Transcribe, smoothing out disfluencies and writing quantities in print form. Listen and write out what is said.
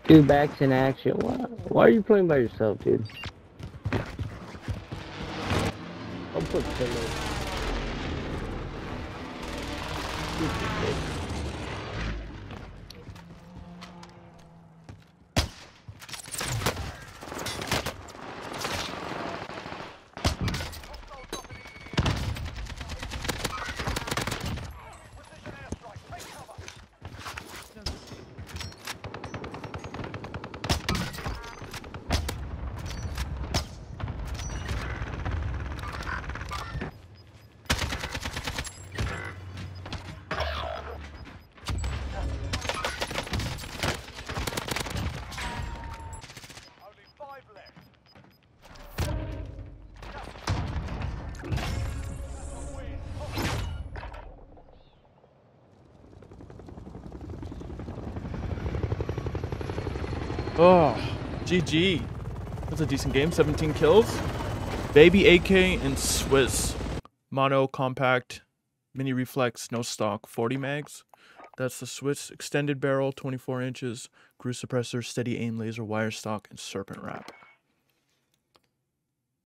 Two backs in action. Why are you playing by yourself, dude? I'll put pillows. Oh, GG. That's a decent game. 17 kills. Baby AK and Swiss. Mono, compact, mini reflex, no stock, 40 mags. That's the Swiss extended barrel, 24 inches, cruise suppressor, steady aim laser, wire stock, and serpent wrap.